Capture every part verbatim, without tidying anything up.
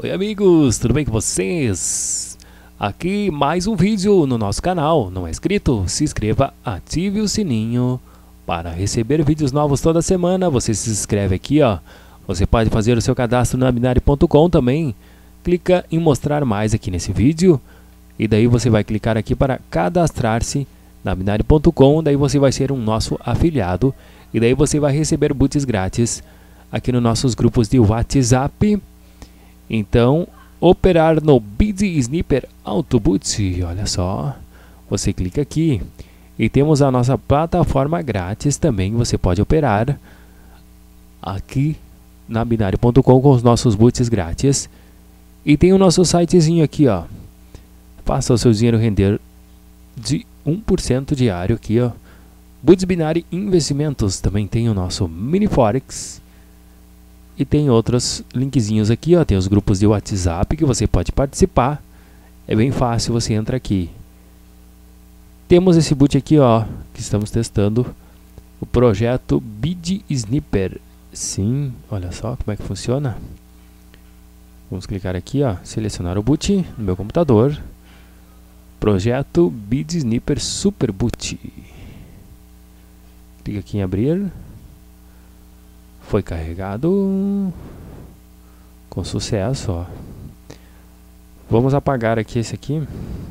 Oi amigos, tudo bem com vocês? Aqui mais um vídeo no nosso canal. Não é inscrito? Se inscreva, ative o sininho para receber vídeos novos toda semana. Você se inscreve aqui, ó. Você pode fazer o seu cadastro na Binary ponto com também. Clica em mostrar mais aqui nesse vídeo. E daí você vai clicar aqui para cadastrar-se na Binary ponto com. Daí você vai ser um nosso afiliado. E daí você vai receber boots grátis aqui nos nossos grupos de WhatsApp. Então, operar no BitSnipper Autoboot, olha só, você clica aqui e temos a nossa plataforma grátis também, você pode operar aqui na Binary ponto com com os nossos boots grátis. E tem o nosso sitezinho aqui, ó, faça o seu dinheiro render de um por cento diário aqui, ó, Boots Binary Investimentos, também tem o nosso Mini Forex. E tem outros linkzinhos aqui, ó, tem os grupos de WhatsApp que você pode participar. É bem fácil, você entra aqui. Temos esse boot aqui, ó, que estamos testando, o projeto BitSnipper. Sim, olha só como é que funciona. Vamos clicar aqui, ó, selecionar o boot no meu computador. Projeto BitSnipper Super Boot. Clica aqui em abrir. Foi carregado com sucesso, ó. Vamos apagar aqui esse aqui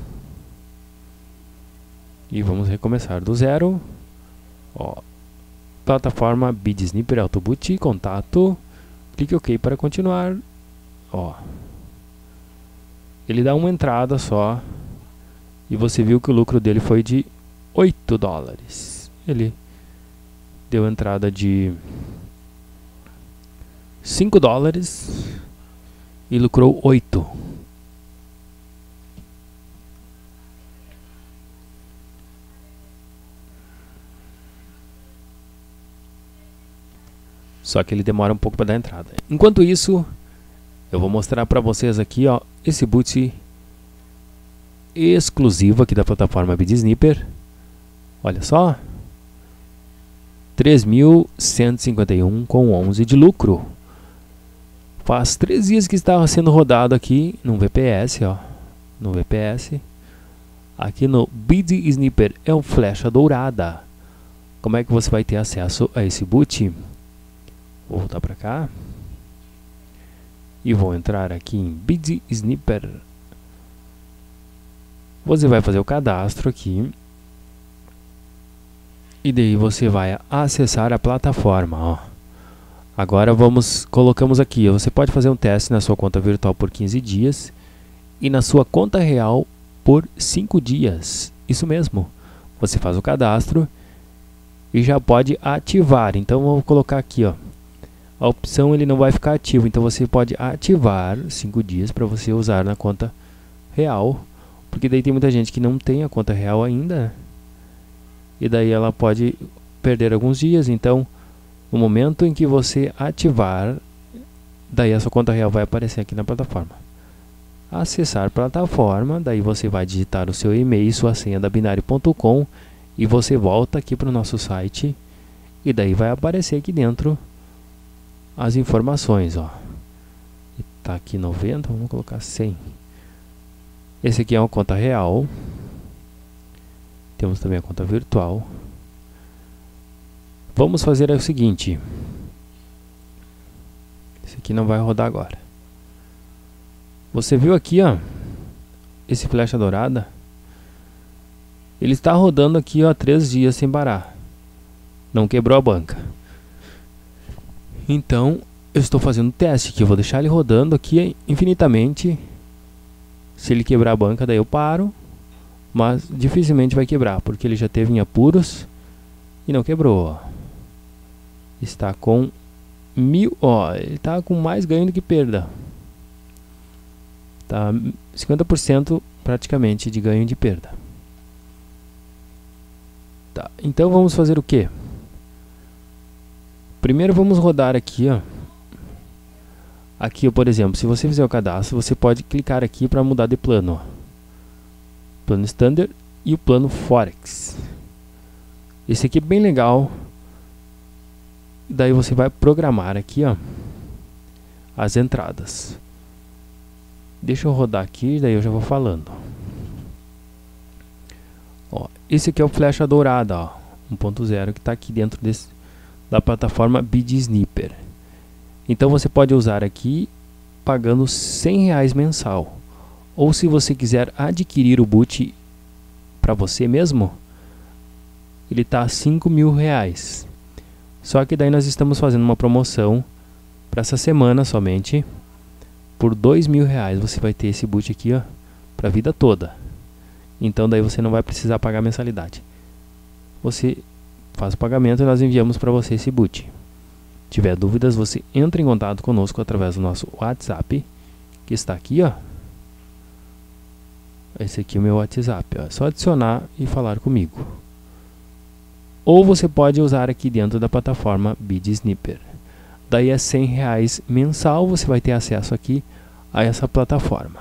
e vamos recomeçar do zero, ó. Plataforma BitSnipper Autoboot, contato, clique OK para continuar, ó. Ele dá uma entrada só e você viu que o lucro dele foi de oito dólares. Ele deu entrada de cinco dólares e lucrou oito. Só que ele demora um pouco para dar entrada. Enquanto isso, eu vou mostrar para vocês aqui, ó, esse boot exclusivo aqui da plataforma BitSnipper. Olha só, três mil cento e cinquenta e um com onze de lucro. Faz três dias que estava sendo rodado aqui no V P S, ó, no V P S. Aqui no BitSnipper é o flecha dourada. Como é que você vai ter acesso a esse boot? Vou voltar para cá e vou entrar aqui em BitSnipper. Você vai fazer o cadastro aqui e daí você vai acessar a plataforma, ó. Agora vamos, colocamos aqui, você pode fazer um teste na sua conta virtual por quinze dias e na sua conta real por cinco dias. Isso mesmo, você faz o cadastro e já pode ativar. Então vou colocar aqui, ó, a opção ele não vai ficar ativo, então você pode ativar cinco dias para você usar na conta real, porque daí tem muita gente que não tem a conta real ainda e daí ela pode perder alguns dias. Então no momento em que você ativar, daí a sua conta real vai aparecer aqui na plataforma. Acessar plataforma, daí você vai digitar o seu e-mail e sua senha da Binary ponto com e você volta aqui para o nosso site e daí vai aparecer aqui dentro as informações, ó. Tá aqui noventa, vamos colocar cem. Esse aqui é uma conta real. Temos também a conta virtual. Vamos fazer o seguinte. Esse aqui não vai rodar agora. Você viu aqui, ó, esse flecha dourada? Ele está rodando aqui, ó, há três dias sem parar. Não quebrou a banca. Então, eu estou fazendo um teste aqui. Eu vou deixar ele rodando aqui infinitamente. Se ele quebrar a banca, daí eu paro. Mas dificilmente vai quebrar, porque ele já teve em apuros e não quebrou, ó. Está com mil, ó, ele está com mais ganho do que perda. Tá cinquenta por cento praticamente de ganho de perda. Tá, então vamos fazer o que? Primeiro vamos rodar aqui, ó. Aqui, por exemplo, se você fizer o cadastro, você pode clicar aqui para mudar de plano, ó. Plano Standard e o plano Forex. Esse aqui é bem legal. Daí você vai programar aqui, ó, as entradas. Deixa eu rodar aqui, daí eu já vou falando. Ó, esse aqui é o flecha dourada, ó, um ponto zero, que está aqui dentro desse, da plataforma BitSniper. Então você pode usar aqui pagando cem reais mensal. Ou se você quiser adquirir o boot para você mesmo, ele está a cinco mil reais. Só que daí nós estamos fazendo uma promoção para essa semana somente. Por dois mil reais você vai ter esse boot aqui, ó, para a vida toda. Então daí você não vai precisar pagar mensalidade. Você faz o pagamento e nós enviamos para você esse boot. Se tiver dúvidas, você entra em contato conosco através do nosso WhatsApp, que está aqui, ó. Esse aqui é o meu WhatsApp, ó. É só adicionar e falar comigo. Ou você pode usar aqui dentro da plataforma BitSniper. Daí é cem reais mensal, você vai ter acesso aqui a essa plataforma,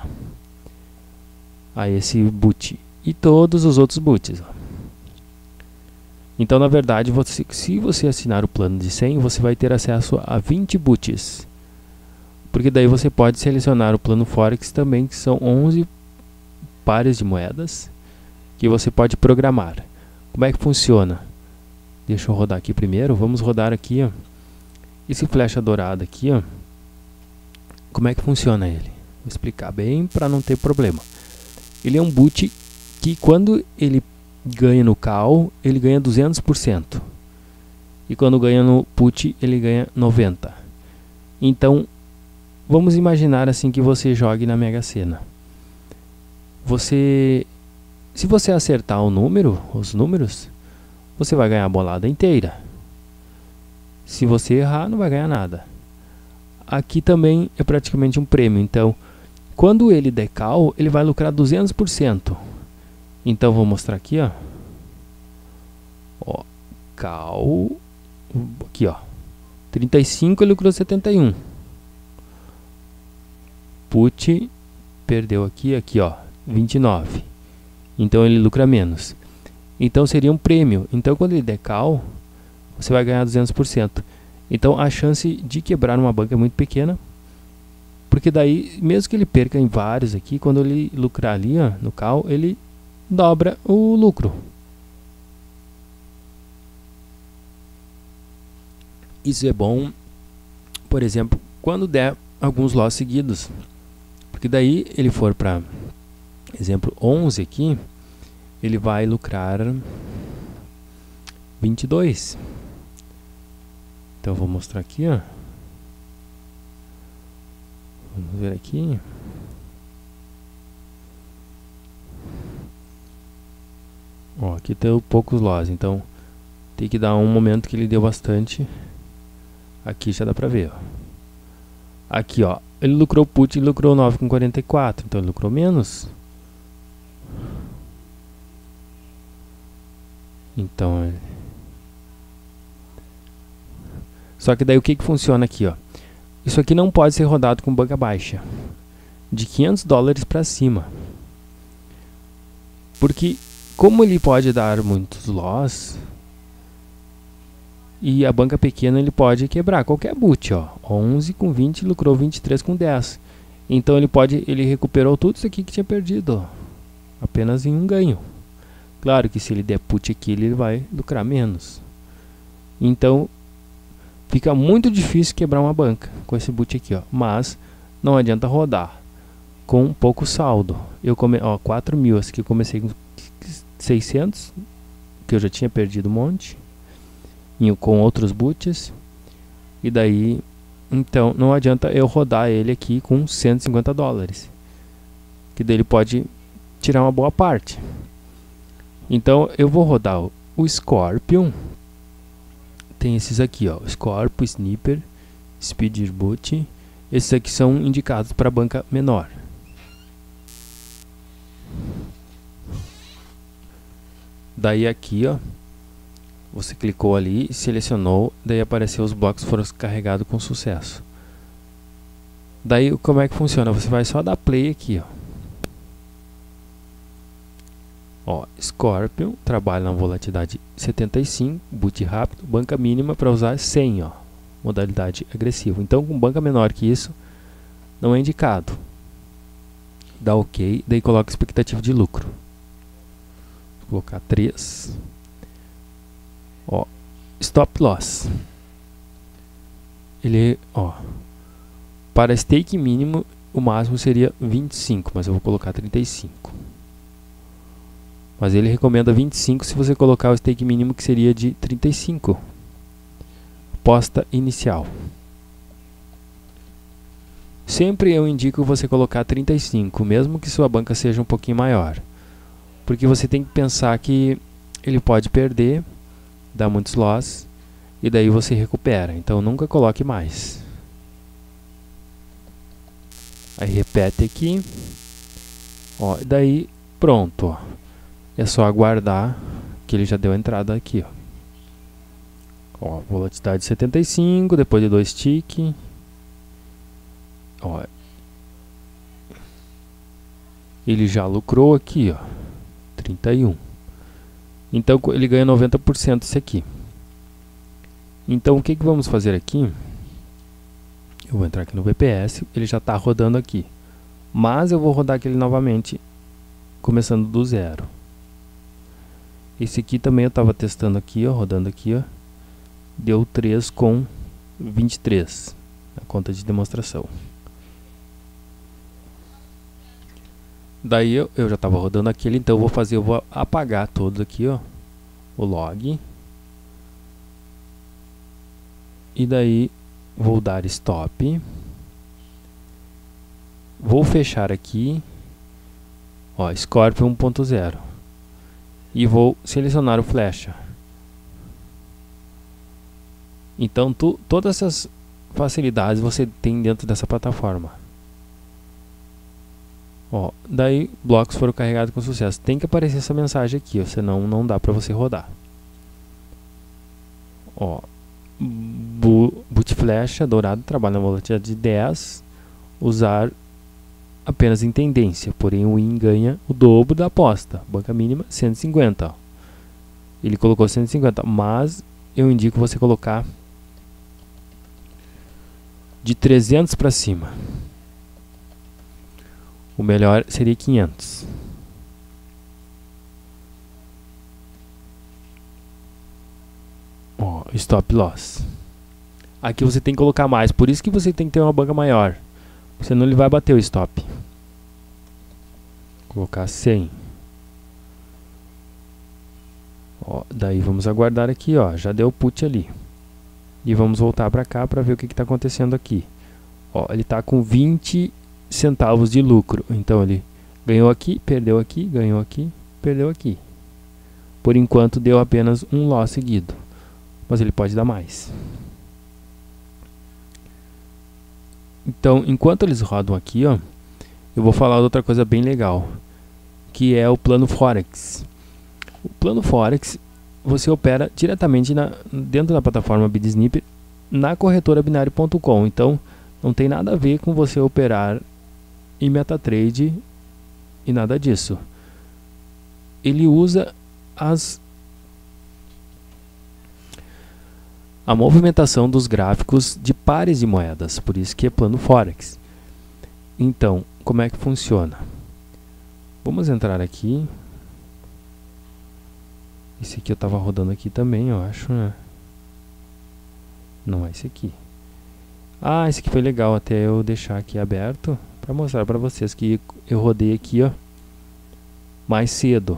a esse boot e todos os outros boots, ó. Então, na verdade, você, se você assinar o plano de cem, você vai ter acesso a vinte boots. Porque daí você pode selecionar o plano Forex também, que são onze pares de moedas que você pode programar. Como é que funciona? Deixa eu rodar aqui primeiro. Vamos rodar aqui, ó, esse flecha dourada aqui, ó. Como é que funciona ele? Vou explicar bem para não ter problema. Ele é um boot que quando ele ganha no call, ele ganha duzentos por cento. E quando ganha no put, ele ganha noventa por cento. Então, vamos imaginar assim que você jogue na Mega Sena. Você, se você acertar o número, os números, você vai ganhar a bolada inteira. Se você errar, não vai ganhar nada. Aqui também é praticamente um prêmio. Então, quando ele der call, ele vai lucrar duzentos por cento. Então vou mostrar aqui, ó. Ó, call, aqui, ó. trinta e cinco, ele lucrou setenta e um. Put perdeu aqui, aqui, ó, vinte e nove. Então ele lucra menos. Então seria um prêmio. Então quando ele der call, você vai ganhar duzentos por cento. Então a chance de quebrar uma banca é muito pequena. Porque daí, mesmo que ele perca em vários aqui, quando ele lucrar ali, ó, no call, ele dobra o lucro. Isso é bom, por exemplo, quando der alguns loss seguidos. Porque daí ele for para, exemplo, onze aqui, ele vai lucrar vinte e dois. Então eu vou mostrar aqui, ó. Vamos ver aqui. Ó, aqui tem poucos loss, então tem que dar um momento que ele deu bastante. Aqui já dá pra ver, ó. Aqui, ó, ele lucrou put e lucrou nove com quarenta e quatro, então ele lucrou menos. Então, é... só que daí o que que funciona aqui, ó? Isso aqui não pode ser rodado com banca baixa, de quinhentos dólares para cima. Porque como ele pode dar muitos loss, e a banca pequena ele pode quebrar qualquer boot, ó. onze com vinte, lucrou vinte e três com dez. Então ele pode, ele recuperou tudo isso aqui que tinha perdido, ó, apenas em um ganho. Claro que se ele der put aqui, ele vai lucrar menos. Então fica muito difícil quebrar uma banca com esse boot aqui, ó. Mas não adianta rodar com pouco saldo. Eu come, ó, quatro mil, esse aqui eu comecei com seiscentos, que eu já tinha perdido um monte, e com outros boots. E daí, então, não adianta eu rodar ele aqui com cento e cinquenta dólares, que daí ele pode tirar uma boa parte. Então eu vou rodar o, o Scorpion. Tem esses aqui, ó, Scorpio, Sniper, Speed Boot. Esses aqui são indicados para banca menor. Daí aqui, ó, você clicou ali, selecionou, daí apareceu os blocos foram carregados com sucesso. Daí como é que funciona? Você vai só dar play aqui, ó. Ó, Scorpion trabalha na volatilidade setenta e cinco, boot rápido, banca mínima para usar cem, ó, modalidade agressiva. Então com banca menor que isso não é indicado. dá OK, daí coloca expectativa de lucro. Vou colocar três. Ó, stop loss. Ele, ó, para stake mínimo, o máximo seria vinte e cinco, mas eu vou colocar trinta e cinco. Mas ele recomenda vinte e cinco se você colocar o stake mínimo, que seria de trinta e cinco. Aposta inicial. Sempre eu indico você colocar trinta e cinco, mesmo que sua banca seja um pouquinho maior. Porque você tem que pensar que ele pode perder, dar muitos loss, e daí você recupera. Então nunca coloque mais. Aí repete aqui. Ó, e daí pronto. Ó. É só aguardar que ele já deu a entrada aqui. Ó, ó volatilidade setenta e cinco, depois de dois ticks. Ó, ele já lucrou aqui, ó, trinta e um. Então ele ganha noventa por cento isso aqui. Então o que que vamos fazer aqui? Eu vou entrar aqui no V P S, ele já está rodando aqui. Mas eu vou rodar aquele novamente, começando do zero. Esse aqui também eu estava testando aqui, ó, rodando aqui, ó. Deu três com vinte e três na conta de demonstração. Daí eu, eu já estava rodando aquele, então eu vou fazer, eu vou apagar todos aqui, ó, o log. E daí vou dar stop. Vou fechar aqui, ó, Scorpio um ponto zero. E vou selecionar o flecha. Então tu, todas essas facilidades você tem dentro dessa plataforma. Ó, daí blocos foram carregados com sucesso. Tem que aparecer essa mensagem aqui, ó, senão não dá para você rodar. Ó, boot flecha dourado trabalha na volatilidade de dez, usar apenas em tendência, porém o win ganha o dobro da aposta. Banca mínima cento e cinquenta. Ó. Ele colocou cento e cinquenta, mas eu indico você colocar de trezentos para cima. O melhor seria quinhentos. Ó, stop loss. Aqui você tem que colocar mais, por isso que você tem que ter uma banca maior. Senão ele vai bater o stop. Vou colocar cem. Ó, daí vamos aguardar aqui, ó, já deu put ali. E vamos voltar para cá para ver o que está acontecendo aqui. Ó, ele está com vinte centavos de lucro. Então ele ganhou aqui, perdeu aqui, ganhou aqui, perdeu aqui. Por enquanto deu apenas um loss seguido, mas ele pode dar mais. Então, enquanto eles rodam aqui, ó, eu vou falar de outra coisa bem legal, que é o plano Forex. O plano Forex, você opera diretamente na, dentro da plataforma BitSniper, na corretora binário ponto com. Então, não tem nada a ver com você operar em MetaTrader e nada disso. Ele usa as a movimentação dos gráficos de pares de moedas, por isso que é plano Forex. Então, como é que funciona? Vamos entrar aqui. Esse aqui eu estava rodando aqui também, eu acho, né? Não é esse aqui. Ah, esse aqui foi legal até eu deixar aqui aberto para mostrar para vocês que eu rodei aqui, ó, mais cedo.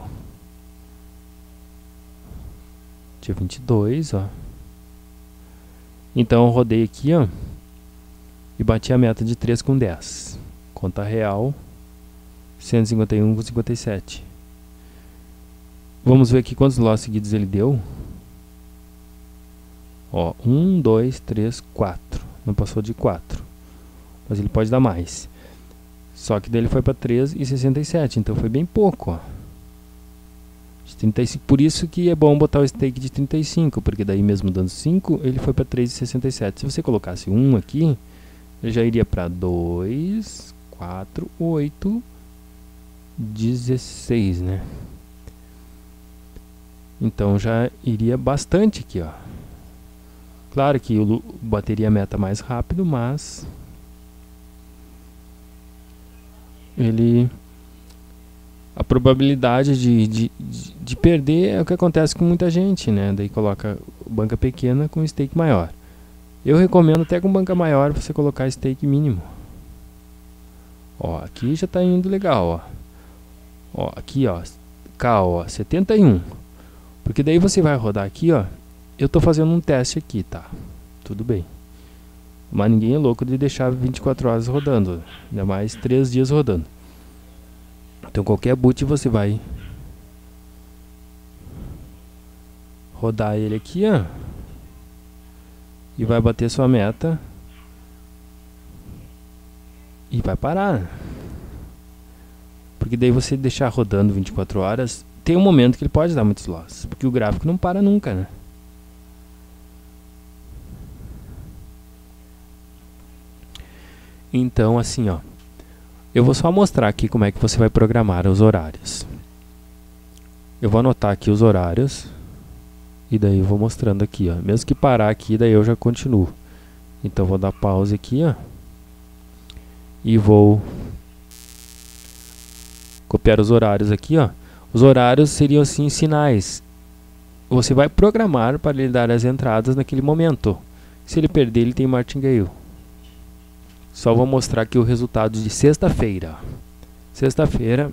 Dia vinte e dois, ó. Então eu rodei aqui, ó, e bati a meta de três com dez. Conta real cento e cinquenta e um com cinquenta e sete. Vamos ver aqui quantos loss seguidos ele deu. Ó, um, dois, três, quatro. Não passou de quatro. Mas ele pode dar mais. Só que dele foi para três e sessenta e sete, então foi bem pouco, ó. De trinta e cinco, por isso que é bom botar o stake de trinta e cinco, porque daí mesmo dando cinco, ele foi para três e sessenta e sete. Se você colocasse um aqui, ele já iria para dois, quatro, oito, dezesseis, né? Então já iria bastante aqui, ó. Claro que eu bateria a meta mais rápido, mas ele a probabilidade de, de, de, de perder é o que acontece com muita gente, né? Daí coloca banca pequena com stake maior. Eu recomendo até com banca maior você colocar stake mínimo. Ó, aqui já tá indo legal, ó. Ó, aqui, ó, K, ó, setenta e um. Porque daí você vai rodar aqui, ó. Eu tô fazendo um teste aqui, tá? Tudo bem. Mas ninguém é louco de deixar vinte e quatro horas rodando, ainda mais três dias rodando. Então qualquer boot você vai rodar ele aqui, ó, e vai bater sua meta e vai parar. Porque daí você deixar rodando vinte e quatro horas, tem um momento que ele pode dar muitos loss, porque o gráfico não para nunca, né? Então assim, ó, eu vou só mostrar aqui como é que você vai programar os horários. Eu vou anotar aqui os horários e daí eu vou mostrando aqui, ó. Mesmo que parar aqui, daí eu já continuo. Então vou dar pause aqui, ó, e vou copiar os horários aqui, ó. Os horários seriam assim sinais. Você vai programar para ele dar as entradas naquele momento. Se ele perder, ele tem martingale. Só vou mostrar aqui o resultado de sexta-feira. Sexta-feira.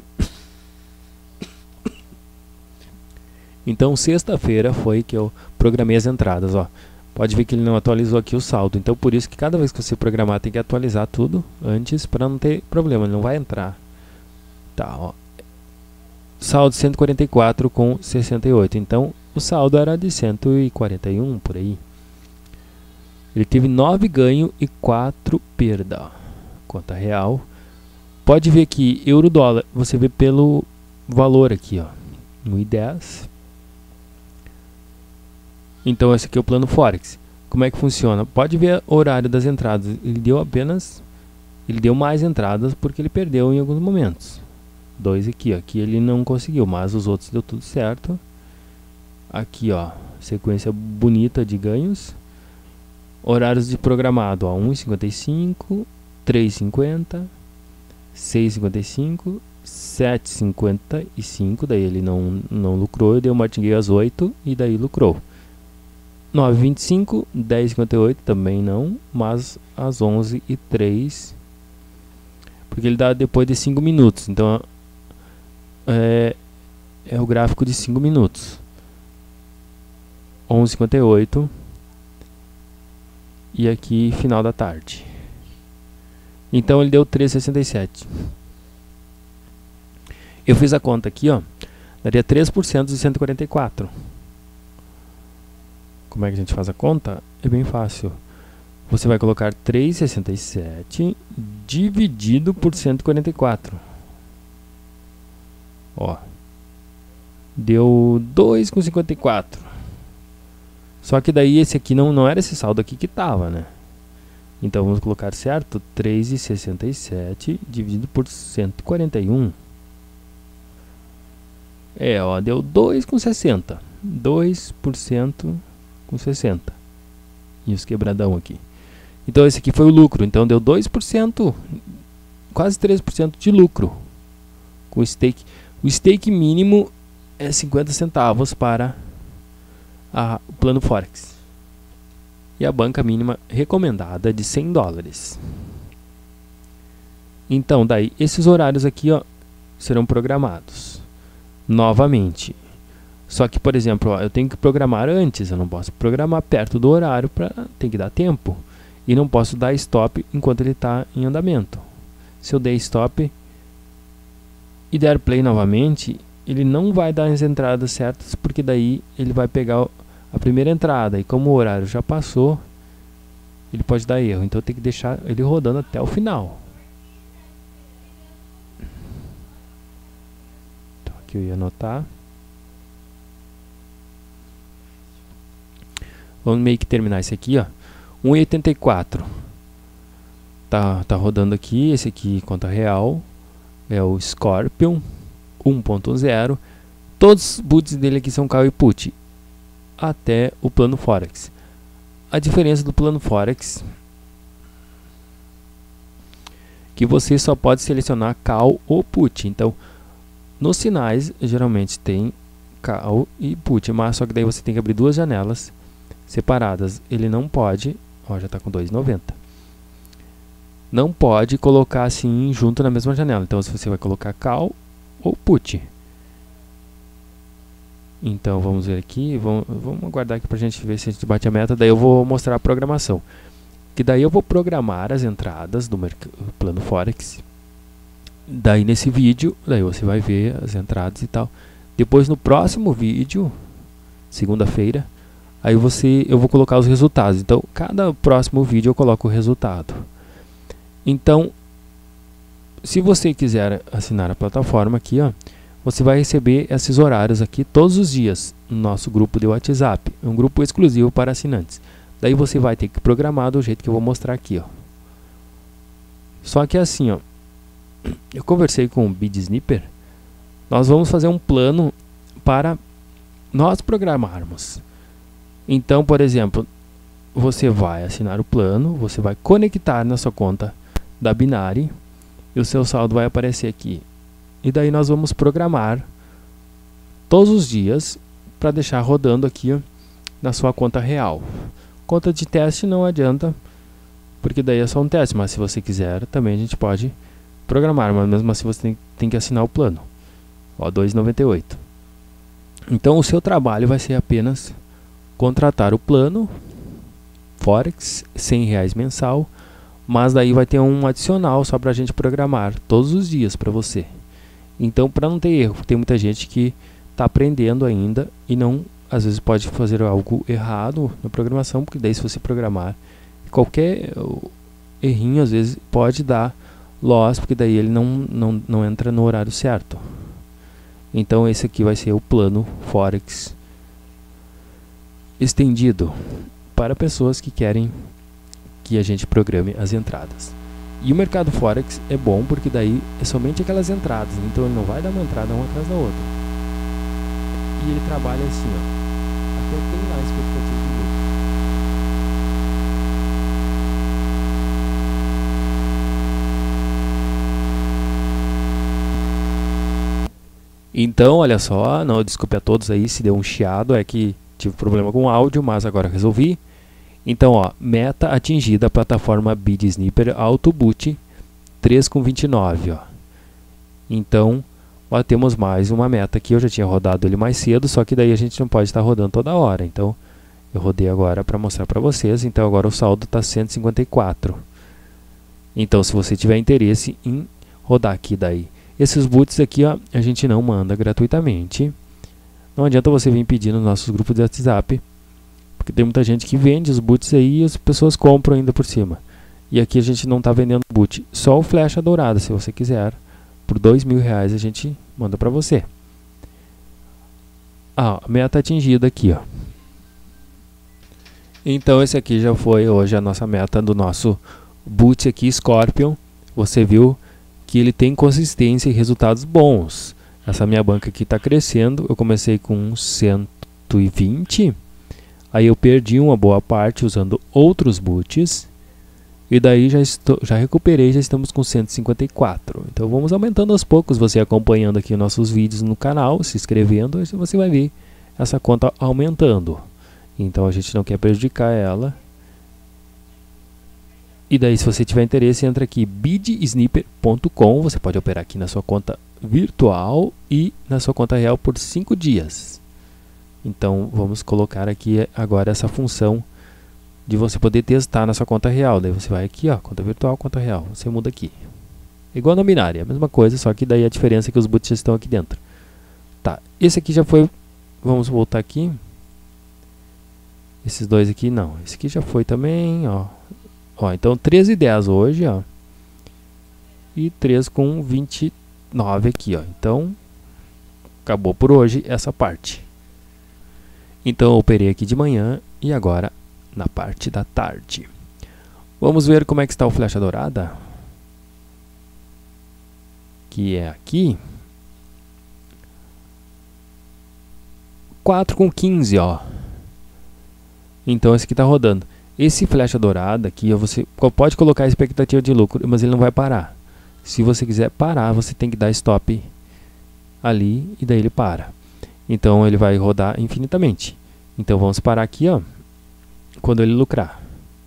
Então, sexta-feira foi que eu programei as entradas, ó. Pode ver que ele não atualizou aqui o saldo. Então, por isso que cada vez que você programar, tem que atualizar tudo antes para não ter problema. Ele não vai entrar. Tá, ó. Saldo cento e quarenta e quatro com sessenta e oito. Então, o saldo era de cento e quarenta e um, por aí. Ele teve nove ganho e quatro perda. Conta real. Pode ver aqui, euro-dólar. Você vê pelo valor aqui, ó. um e dez. Então esse aqui é o plano Forex. Como é que funciona? Pode ver o horário das entradas. Ele deu apenas... Ele deu mais entradas porque ele perdeu em alguns momentos. Dois aqui, ó. Aqui ele não conseguiu, mas os outros deu tudo certo. Aqui, ó. Sequência bonita de ganhos. Horários de programado, ó, um e cinquenta e cinco, três e cinquenta, seis e cinquenta e cinco, sete e cinquenta e cinco, daí ele não, não lucrou, deu martingale às oito e daí lucrou. nove e vinte e cinco, dez e cinquenta e oito também não, mas às onze e três, porque ele dá depois de cinco minutos, então é, é o gráfico de cinco minutos. onze e cinquenta e oito. E aqui final da tarde. Então ele deu três e sessenta e sete. Eu fiz a conta aqui, ó. Daria três por cento de cento e quarenta e quatro. Como é que a gente faz a conta? É bem fácil. Você vai colocar três e sessenta e sete dividido por cento e quarenta e quatro. Ó. Deu dois e cinquenta e quatro. Só que daí esse aqui não, não era esse saldo aqui que estava, né? Então vamos colocar certo, três e sessenta e sete dividido por cento e quarenta e um. É, ó, deu dois e sessenta. dois por cento com sessenta. E os quebradão aqui. Então esse aqui foi o lucro, então deu dois por cento, quase três por cento de lucro com o stake. O stake mínimo é cinquenta centavos para a, o plano Forex. E a banca mínima recomendada de cem dólares. Então, daí, esses horários aqui, ó, serão programados novamente. Só que, por exemplo, ó, eu tenho que programar antes, eu não posso programar perto do horário, para tem que dar tempo. E não posso dar stop enquanto ele está em andamento. Se eu der stop e der play novamente, ele não vai dar as entradas certas, porque daí ele vai pegar a primeira entrada, e como o horário já passou, ele pode dar erro. Então eu tenho que deixar ele rodando até o final. Então aqui eu ia anotar. Vamos meio que terminar esse aqui, ó. um e oitenta e quatro. Tá, tá rodando aqui. Esse aqui, conta real, é o Scorpion um ponto zero. Todos os boots dele aqui são call e put, até o plano Forex. A diferença do plano Forex, que você só pode selecionar call ou put. Então, nos sinais, geralmente tem call e put, mas só que daí você tem que abrir duas janelas separadas. Ele não pode, ó, já está com dois e noventa. Não pode colocar assim junto na mesma janela. Então, se você vai colocar call ou put. Então, vamos ver aqui, vamos, vamos aguardar aqui para a gente ver se a gente bate a meta. Daí eu vou mostrar a programação. Que daí eu vou programar as entradas do plano Forex. Daí nesse vídeo, daí você vai ver as entradas e tal. Depois no próximo vídeo, segunda-feira, aí você, eu vou colocar os resultados. Então, cada próximo vídeo eu coloco o resultado. Então, se você quiser assinar a plataforma aqui, ó, você vai receber esses horários aqui todos os dias no nosso grupo de WhatsApp. É um grupo exclusivo para assinantes. Daí você vai ter que programar do jeito que eu vou mostrar aqui, ó. Só que assim, ó, eu conversei com o BidSnipper. Nós vamos fazer um plano para nós programarmos. Então, por exemplo, você vai assinar o plano, você vai conectar na sua conta da Binary e o seu saldo vai aparecer aqui. E daí nós vamos programar todos os dias para deixar rodando aqui, ó, na sua conta real. Conta de teste não adianta, porque daí é só um teste, mas se você quiser, também a gente pode programar, mas mesmo assim você tem, tem que assinar o plano. Ó, dois e noventa e oito. Então o seu trabalho vai ser apenas contratar o plano Forex, cem reais mensal, mas daí vai ter um adicional só para a gente programar todos os dias para você. Então, para não ter erro, tem muita gente que está aprendendo ainda e não, às vezes pode fazer algo errado na programação, porque daí se você programar qualquer errinho, às vezes pode dar loss, porque daí ele não, não, não entra no horário certo. Então esse aqui vai ser o plano Forex estendido para pessoas que querem que a gente programe as entradas. E o mercado Forex é bom porque daí é somente aquelas entradas, então ele não vai dar uma entrada uma atrás da outra. E ele trabalha assim, ó, até tem lá expectativa de lucro. Então, olha só, não, desculpe a todos aí se deu um chiado, é que tive problema com o áudio, mas agora resolvi. Então, ó, meta atingida, a plataforma BidSnipper AutoBoot três com vinte e nove, ó. Então, ó, temos mais uma meta aqui, eu já tinha rodado ele mais cedo, só que daí a gente não pode estar rodando toda hora. Então, eu rodei agora para mostrar para vocês, então agora o saldo está cento e cinquenta e quatro. Então, se você tiver interesse em rodar aqui daí, esses boots aqui, ó, a gente não manda gratuitamente. Não adianta você vir pedir nos nossos grupos de WhatsApp, porque tem muita gente que vende os boots aí e as pessoas compram ainda por cima. E aqui a gente não está vendendo boot, só o flecha dourada, se você quiser. Por dois mil reais a gente manda para você. Ah, meta atingida aqui, ó. Então esse aqui já foi hoje a nossa meta do nosso boot aqui, Scorpion. Você viu que ele tem consistência e resultados bons. Essa minha banca aqui está crescendo. Eu comecei com cento e vinte. Aí eu perdi uma boa parte usando outros boots. E daí já, estou, já recuperei, já estamos com cento e cinquenta e quatro. Então vamos aumentando aos poucos, você acompanhando aqui nossos vídeos no canal, se inscrevendo, você vai ver essa conta aumentando. Então a gente não quer prejudicar ela. E daí se você tiver interesse, entra aqui bidsnipper ponto com, você pode operar aqui na sua conta virtual e na sua conta real por cinco dias. Então vamos colocar aqui agora essa função de você poder testar na sua conta real. Daí você vai aqui, ó, conta virtual, conta real, você muda aqui. Igual no binário, a mesma coisa, só que daí a diferença é que os boots já estão aqui dentro. Tá, esse aqui já foi, vamos voltar aqui. Esses dois aqui não, esse aqui já foi também, ó. Ó, então treze e dez hoje, ó. E três com vinte e nove aqui, ó. Então acabou por hoje essa parte. Então eu operei aqui de manhã e agora na parte da tarde. Vamos ver como é que está o flecha dourada. Que é aqui. quatro com quinze, ó. Então esse aqui está rodando. Esse flecha dourada aqui, você pode colocar a expectativa de lucro, mas ele não vai parar. Se você quiser parar, você tem que dar stop ali e daí ele para. Então ele vai rodar infinitamente. Então vamos parar aqui, ó, quando ele lucrar.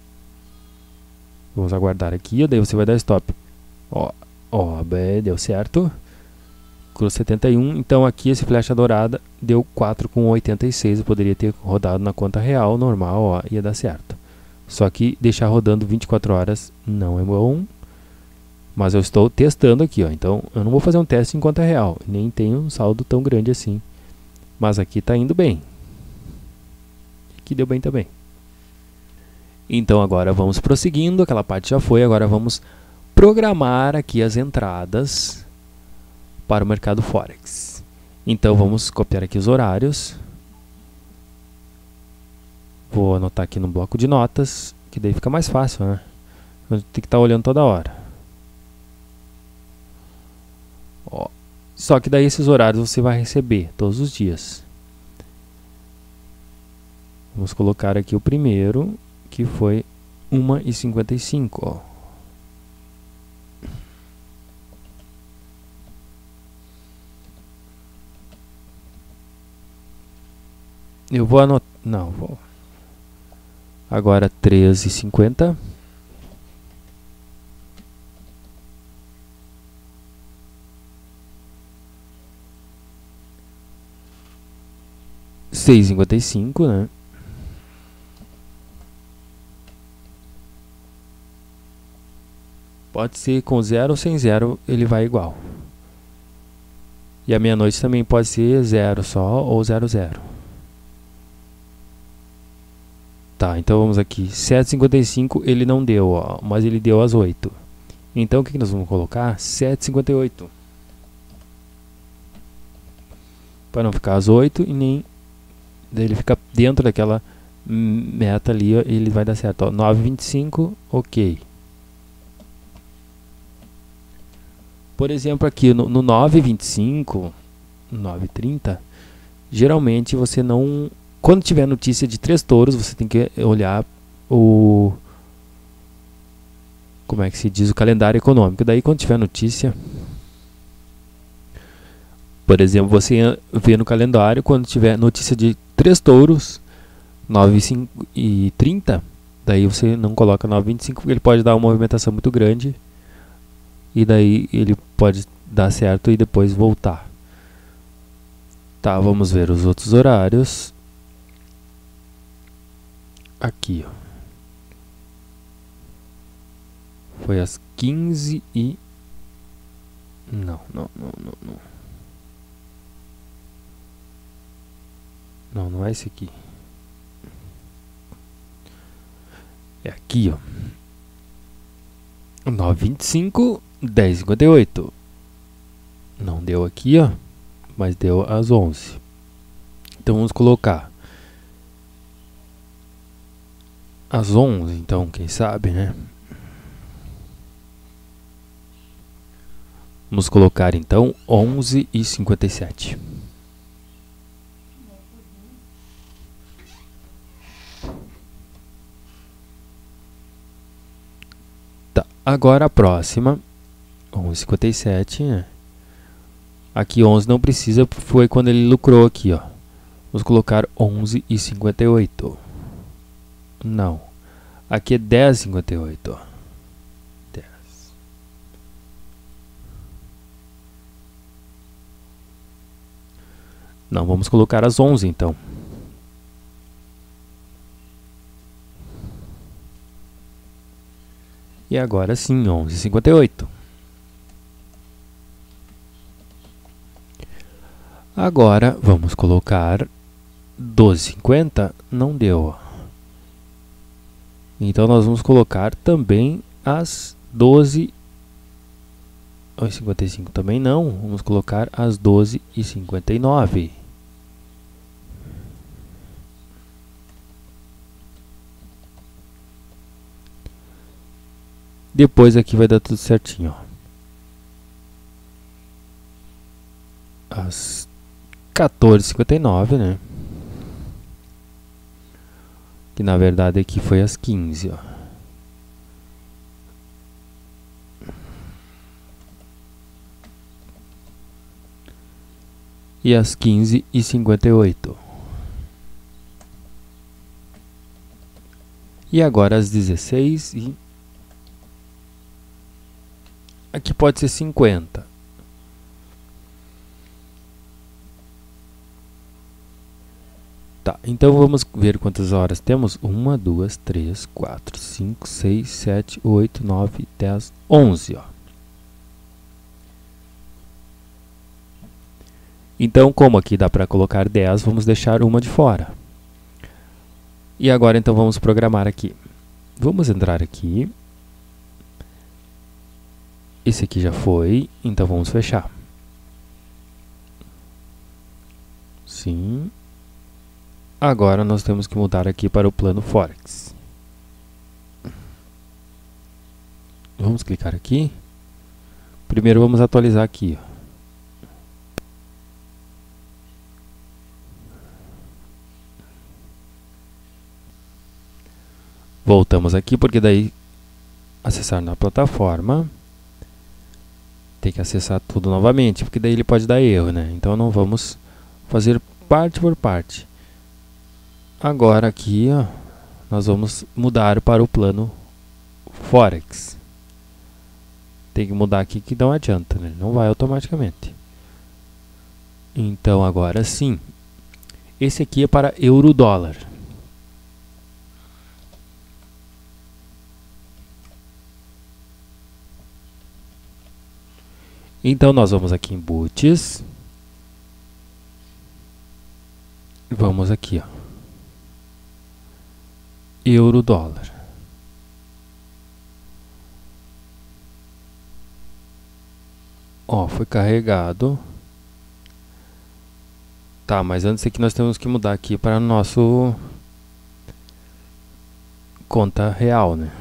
Vamos aguardar aqui, ó, daí você vai dar stop. Ó, ó, bem, deu certo. Cruz setenta e um, então aqui esse flecha dourada deu quatro com oitenta e seis. Eu poderia ter rodado na conta real, normal, ó, ia dar certo. Só que deixar rodando vinte e quatro horas não é bom. Mas eu estou testando aqui, ó. Então eu não vou fazer um teste em conta real. Nem tenho um saldo tão grande assim. Mas aqui está indo bem. Aqui deu bem também. Então agora vamos prosseguindo. Aquela parte já foi. Agora vamos programar aqui as entradas para o mercado Forex. Então vamos copiar aqui os horários. Vou anotar aqui no bloco de notas, que daí fica mais fácil, né? Eu tenho que estar olhando toda hora. Ó. Só que daí esses horários você vai receber todos os dias. Vamos colocar aqui o primeiro, que foi uma e cinquenta e cinco, ó. Eu vou anotar, não, vou. Agora treze e cinquenta. seis e cinquenta e cinco, né? Pode ser com zero ou sem zero, ele vai igual. E a meia-noite também pode ser zero só ou zero zero. Tá, então vamos aqui. sete e cinquenta e cinco ele não deu, ó, mas ele deu às oito. Então o que, que nós vamos colocar? sete e cinquenta e oito. Para não ficar às oito e nem... Daí ele fica dentro daquela meta ali, ó, e ele vai dar certo. Ó, nove e vinte e cinco, ok. Por exemplo, aqui no, no nove e vinte e cinco, nove e trinta, geralmente você não... Quando tiver notícia de três touros, você tem que olhar o... Como é que se diz? O calendário econômico. Daí quando tiver notícia... Por exemplo, você vê no calendário, quando tiver notícia de três touros, nove e trinta, daí você não coloca nove e vinte e cinco, porque ele pode dar uma movimentação muito grande. E daí ele pode dar certo e depois voltar. Tá, vamos ver os outros horários. Aqui, ó. Foi às quinze e... Não, não, não, não, não. Não, não é esse aqui. É aqui, ó. nove e vinte e cinco, dez e cinquenta e oito. Não deu aqui, ó. Mas deu às onze. Então vamos colocar às onze, então, quem sabe, né? Vamos colocar então onze e cinquenta e sete. Tá, agora a próxima, onze e cinquenta e sete, né? Aqui onze não precisa, foi quando ele lucrou aqui, ó. Vamos colocar onze e cinquenta e oito. Não. Aqui é dez e cinquenta e oito, ó. dez. Não, vamos colocar as onze então. E agora sim, onze e cinquenta e oito. Agora vamos colocar doze e cinquenta, não deu. Então nós vamos colocar também as doze e cinquenta e cinco também não, vamos colocar as doze e cinquenta e nove. Depois aqui vai dar tudo certinho, ó. As quatorze e cinquenta e nove, né? Que na verdade aqui foi às quinze, ó. e às quinze e cinquenta e oito. E agora às dezesseis e... aqui pode ser cinquenta. Tá, então vamos ver quantas horas temos. uma, duas, três, quatro, cinco, seis, sete, oito, nove, dez, onze. Ó. Então, como aqui dá para colocar dez, vamos deixar uma de fora. E agora então vamos programar aqui. Vamos entrar aqui. Esse aqui já foi, então vamos fechar. Sim. Agora nós temos que mudar aqui para o plano Forex. Vamos clicar aqui. Primeiro vamos atualizar aqui. Ó. Voltamos aqui porque daí acessar na plataforma tem que acessar tudo novamente, porque daí ele pode dar erro, né? Então não vamos fazer parte por parte. Agora aqui, ó, nós vamos mudar para o plano Forex. Tem que mudar aqui que não adianta, né? Não vai automaticamente. Então agora sim. Esse aqui é para euro-dólar. Então nós vamos aqui em Boots. Vamos aqui, ó. Euro-dólar. Ó, foi carregado. Tá, mas antes aqui nós temos que mudar aqui para o nosso conta real, né?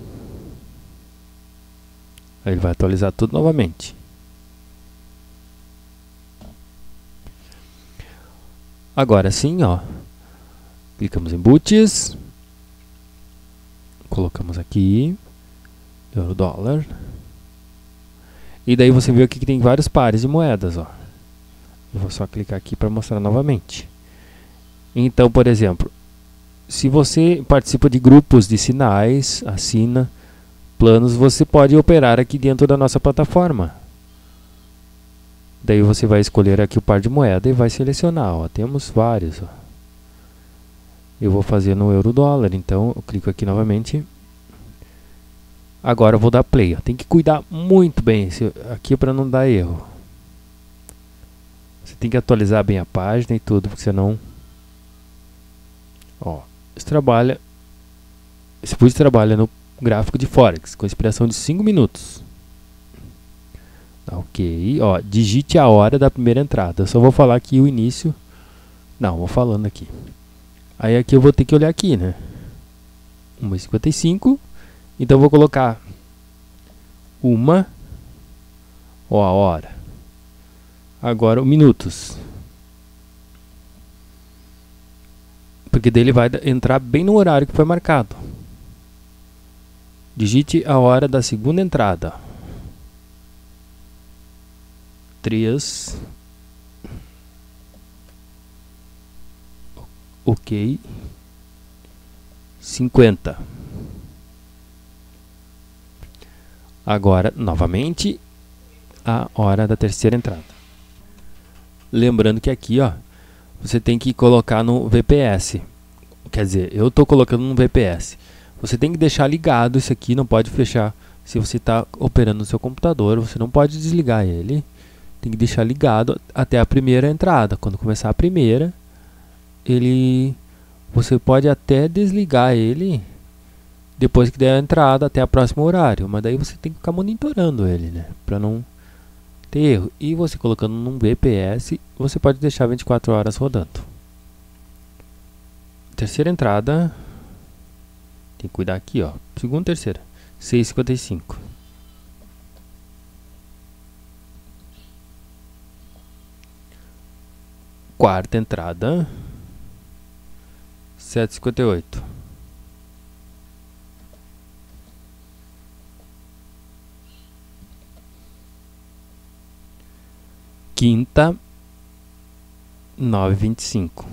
Aí ele vai atualizar tudo novamente. Agora sim, ó. Clicamos em Boots. Colocamos aqui euro dólar. E daí você viu aqui que tem vários pares de moedas, ó. Eu vou só clicar aqui para mostrar novamente. Então, por exemplo, se você participa de grupos de sinais, assina planos, você pode operar aqui dentro da nossa plataforma. Daí você vai escolher aqui o par de moeda e vai selecionar, ó. Temos vários, ó. Eu vou fazer no euro dólar, então eu clico aqui novamente. Agora eu vou dar play, ó. Tem que cuidar muito bem esse aqui para não dar erro. Você tem que atualizar bem a página e tudo, porque senão, ó, esse trabalha, esse put trabalha no gráfico de Forex com expiração de cinco minutos. Ok, ó, digite a hora da primeira entrada. Eu só vou falar aqui o início. Não, vou falando aqui. Aí aqui eu vou ter que olhar aqui, né? uma e cinquenta e cinco. Então eu vou colocar uma, ó, a hora. Agora o minutos. Porque daí ele vai entrar bem no horário que foi marcado. Digite a hora da segunda entrada. três. Ok. cinquenta. Agora, novamente, a hora da terceira entrada. Lembrando que aqui, ó, você tem que colocar no V P S. Quer dizer, eu estou colocando no V P S. Você tem que deixar ligado isso aqui, não pode fechar. Se você está operando no seu computador, você não pode desligar ele. Tem que deixar ligado até a primeira entrada. Quando começar a primeira, ele, você pode até desligar ele depois que der a entrada até o próximo horário. Mas daí você tem que ficar monitorando ele, né? Para não ter erro. E você colocando num V P S, você pode deixar vinte e quatro horas rodando. Terceira entrada. Tem que cuidar aqui, ó. Segunda, terceira. seis e cinquenta e cinco. Quarta entrada. sete e cinquenta e oito. Quinta. nove vírgula vinte e cinco.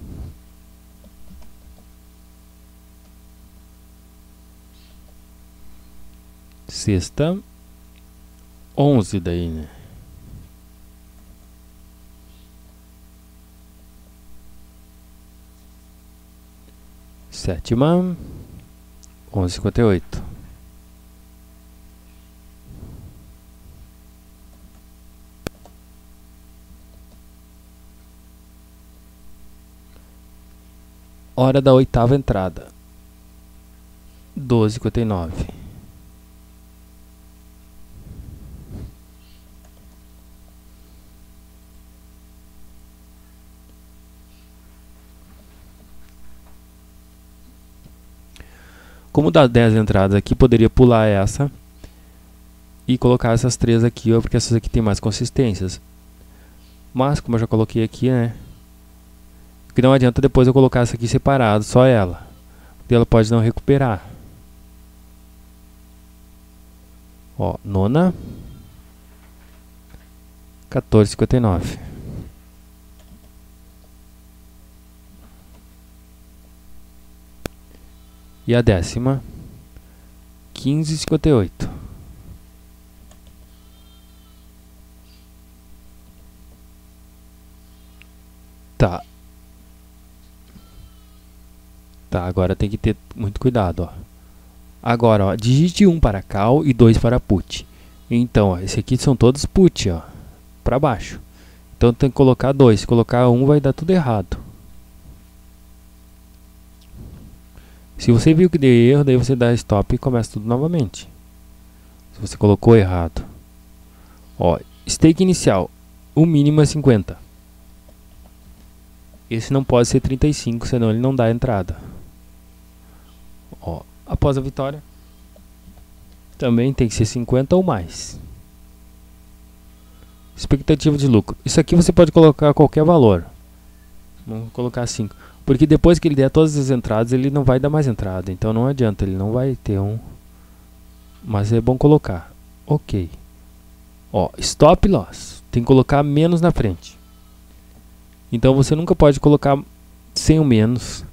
Sexta, onze daí, né? Sétima, onze e cinquenta e oito. Hora da oitava entrada, doze e cinquenta e nove. Como dá dez entradas aqui, poderia pular essa e colocar essas três aqui, ó, porque essas aqui tem mais consistências. Mas, como eu já coloquei aqui, né? Que não adianta depois eu colocar essa aqui separado, só ela. Porque ela pode não recuperar. Ó, nona. quatorze e cinquenta e nove. E a décima, quinze e cinquenta e oito. Tá. Tá, agora tem que ter muito cuidado, ó. Agora, ó, digite um para cal e dois para put. Então, ó, esse aqui são todos put, ó, para baixo. Então tem que colocar dois. Se colocar um vai dar tudo errado. Se você viu que deu erro, daí você dá stop e começa tudo novamente. Se você colocou errado. Ó, stake inicial, o mínimo é cinquenta. Esse não pode ser trinta e cinco, senão ele não dá entrada. Ó, após a vitória, também tem que ser cinquenta ou mais. Expectativa de lucro. Isso aqui você pode colocar qualquer valor. Vamos colocar cinco. Porque depois que ele der todas as entradas, ele não vai dar mais entrada. Então não adianta, ele não vai ter um. Mas é bom colocar. Ok. Ó, stop loss. Tem que colocar menos na frente. Então você nunca pode colocar sem o menos.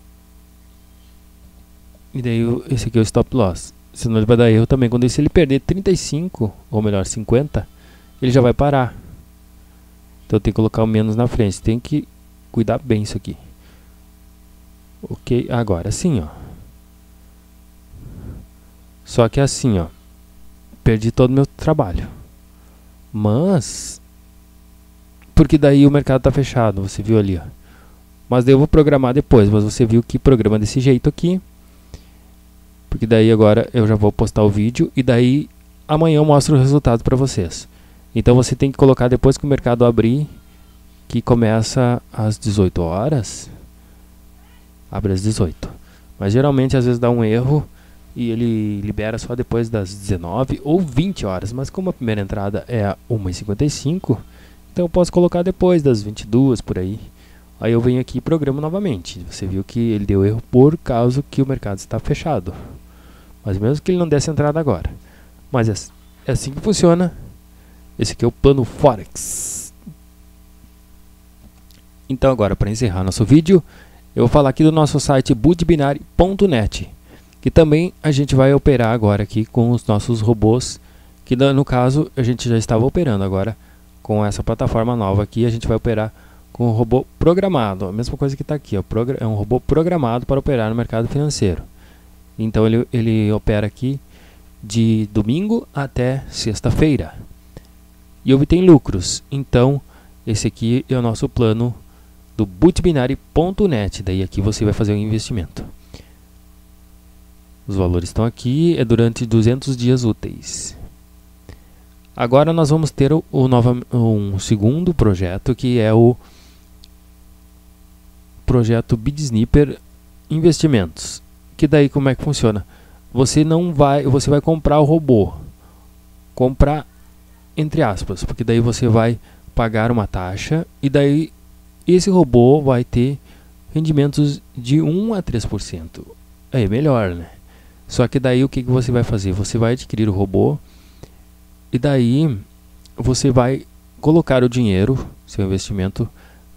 E daí esse aqui é o stop loss. Senão ele vai dar erro também. Quando se ele perder trinta e cinco, ou melhor cinquenta, ele já vai parar. Então tem que colocar o menos na frente. Tem que cuidar bem isso aqui. Ok, agora sim, ó. Só que assim, ó, perdi todo o meu trabalho. Mas porque daí o mercado tá fechado, você viu ali, ó. Mas daí eu vou programar depois, mas você viu que programa desse jeito aqui. Porque daí agora eu já vou postar o vídeo e daí amanhã eu mostro o resultado para vocês. Então você tem que colocar depois que o mercado abrir, que começa às dezoito horas. Abre às dezoito. Mas geralmente às vezes dá um erro e ele libera só depois das dezenove ou vinte horas. Mas como a primeira entrada é uma e cinquenta e cinco, então eu posso colocar depois das vinte e duas por aí. Aí eu venho aqui e programo novamente. Você viu que ele deu erro por causa que o mercado está fechado. Mas mesmo que ele não desse entrada agora. Mas é assim que funciona. Esse aqui é o plano Forex. Então agora, para encerrar nosso vídeo, eu vou falar aqui do nosso site budbinary ponto net, que também a gente vai operar agora aqui com os nossos robôs, que no caso a gente já estava operando. Agora com essa plataforma nova aqui a gente vai operar com um robô programado, a mesma coisa que está aqui, ó, é um robô programado para operar no mercado financeiro. Então ele, ele opera aqui de domingo até sexta-feira e obtém lucros. Então esse aqui é o nosso plano do budbinary ponto net. Daí aqui você vai fazer um investimento. Os valores estão aqui, é durante duzentos dias úteis. Agora nós vamos ter o, o nova, um segundo projeto, que é o projeto BitSniper Investimentos. Que daí como é que funciona? Você não vai, você vai comprar o robô. Comprar entre aspas, porque daí você vai pagar uma taxa e daí esse robô vai ter rendimentos de um a três por cento. É melhor, né? Só que daí o que, que você vai fazer? Você vai adquirir o robô e daí você vai colocar o dinheiro, seu investimento,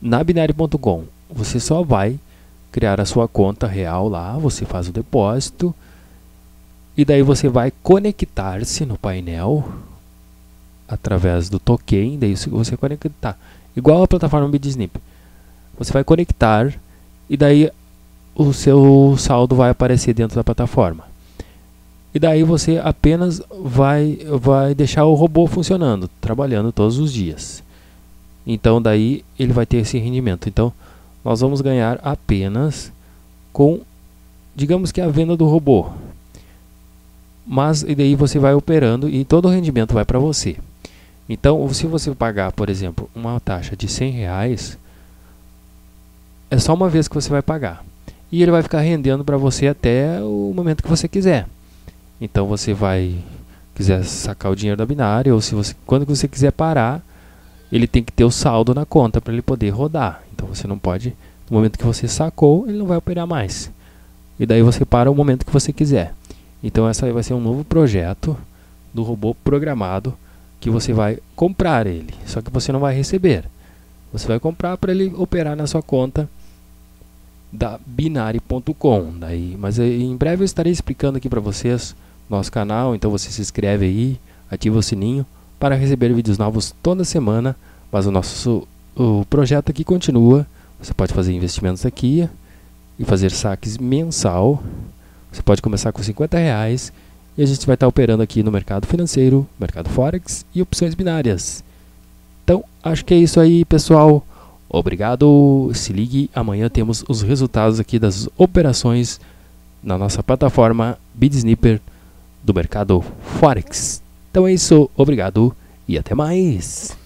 Na Binary ponto com, você só vai criar a sua conta real lá, você faz o depósito e daí você vai conectar-se no painel através do token, daí você conectar, igual a plataforma BitSnip. Você vai conectar e daí o seu saldo vai aparecer dentro da plataforma. E daí você apenas vai, vai deixar o robô funcionando, trabalhando todos os dias. Então daí ele vai ter esse rendimento. Então nós vamos ganhar apenas com, digamos que a venda do robô. Mas e daí você vai operando e todo o rendimento vai para você. Então se você pagar, por exemplo, uma taxa de cem reais, é só uma vez que você vai pagar. E ele vai ficar rendendo para você até o momento que você quiser. Então você vai, quiser sacar o dinheiro da binária, ou se você, quando você quiser parar, ele tem que ter o saldo na conta para ele poder rodar. Então você não pode, no momento que você sacou, ele não vai operar mais. E daí você para o momento que você quiser. Então essa vai ser um novo projeto do robô programado que você vai comprar ele. Só que você não vai receber. Você vai comprar para ele operar na sua conta da Binary ponto com. Daí, mas em breve eu estarei explicando aqui para vocês nosso canal. Então você se inscreve aí, ativa o sininho para receber vídeos novos toda semana. Mas o nosso o projeto aqui continua. Você pode fazer investimentos aqui e fazer saques mensal. Você pode começar com cinquenta reais e a gente vai estar operando aqui no mercado financeiro, mercado Forex e opções binárias. Então acho que é isso aí, pessoal. Obrigado. Se ligue, amanhã temos os resultados aqui das operações na nossa plataforma BitSnipper do mercado Forex. Então é isso, obrigado e até mais.